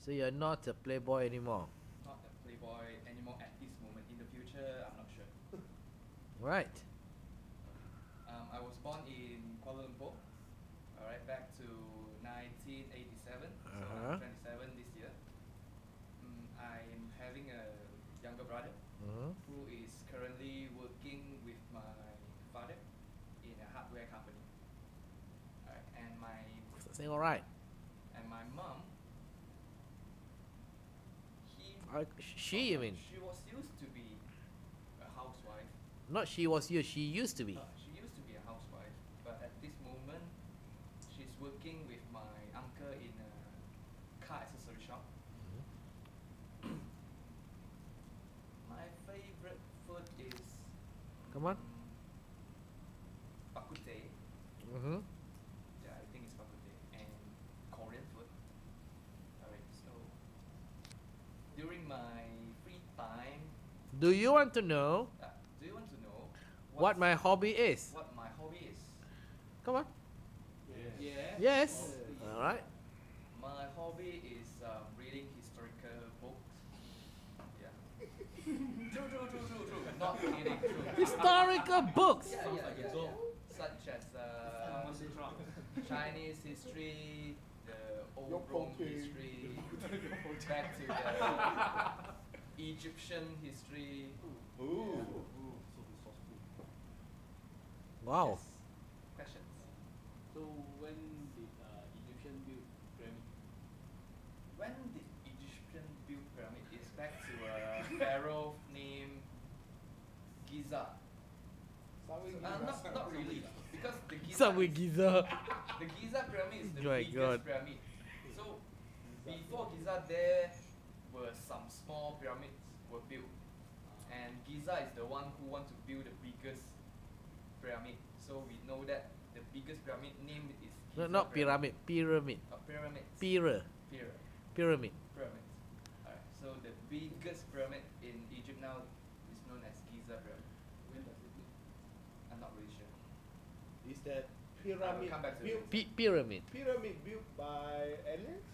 So you're not a playboy anymore. Not a playboy anymore at this moment. In the future, I'm not sure. Right. I was born in Kuala Lumpur. Alright, back to 1987. So I'm 27 this year. I am having a younger brother who is currently working with my father in a hardware company. Alright, and Saying all right. my mom, She, you mean? she was used to be a housewife. Not she was you. She used to be. She used to be a housewife, but at this moment, she's working with my uncle in a car accessory shop. My favorite food is Come on. bak kut teh. Yeah, I think it's bak kut teh and Korean food. Alright, so during my free time, Do you want to know do you want to know what my hobby is? what my hobby is? Come on. Yeah. Yes. Oh, All right. my hobby is reading historical books. Yeah. True. Not kidding. True. Historical books. Yeah. Such as Chinese history, the old Rome history, back to the Egyptian history. Wow. Yes. Questions? So when did Egyptian build pyramid? When did Egyptian build pyramid? It's back to a pharaoh named Giza. Not really, because the Giza Subway Giza. the Giza pyramid is the My biggest God. pyramid. So before Giza, there were some small pyramids were built, and Giza is the one who want to build the biggest pyramid. So we know that the biggest pyramid name is No, Giza not pyramid. Pyramid. Pyramids. Pyramid. Pyramid. Pyramids. Alright. So the biggest pyramid in Egypt now is known as Giza pyramid. When does it build? I'm not really sure. Is that I will pyramid come back to built? Pyramid. Pyramid built by aliens?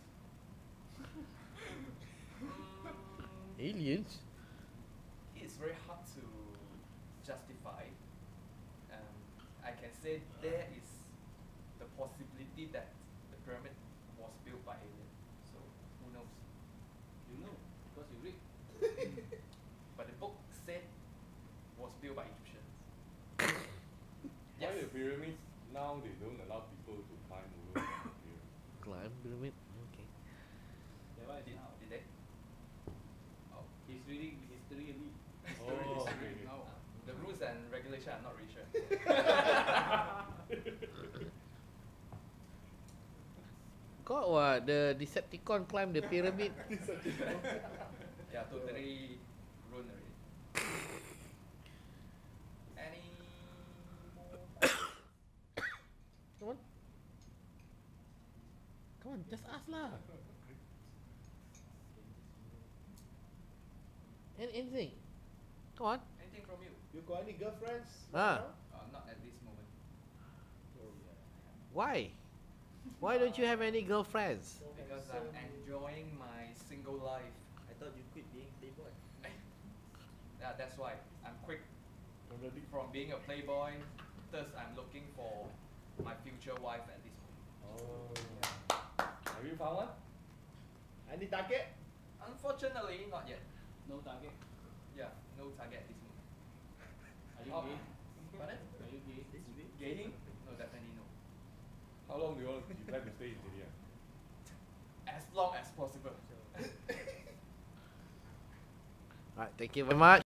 Aliens. It's very hard to justify. I can say there is the possibility that the pyramid was built by aliens. So who knows? You know, because you read. But the book said was built by Egyptians. Why the pyramids now they don't allow people to climb over the pyramid? Climb pyramid. Okay. That one is now. Did they? Oh. He's reading history only. Oh, okay. No. The rules and regulation I'm not really sure. Got what? The Decepticon climb the pyramid. Yeah, totally ruined already. Any more? Come on. Come on, just ask lah. Anything. Come on. Anything from you? You got any girlfriends? Ah. Not at this moment. Why? Why don't you have any girlfriends? Because I'm enjoying my single life. I thought you quit being playboy. Yeah, that's why I'm quick from being a playboy. Thus, I'm looking for my future wife at this moment. Have you found one? Any target? Unfortunately, not yet. No target. Yeah, no target at this moment. Are you Oh, gay? Pardon? Are you gay? Gaying? No, definitely no. How long do you plan to stay in Syria? As long as possible. Alright, thank you very much.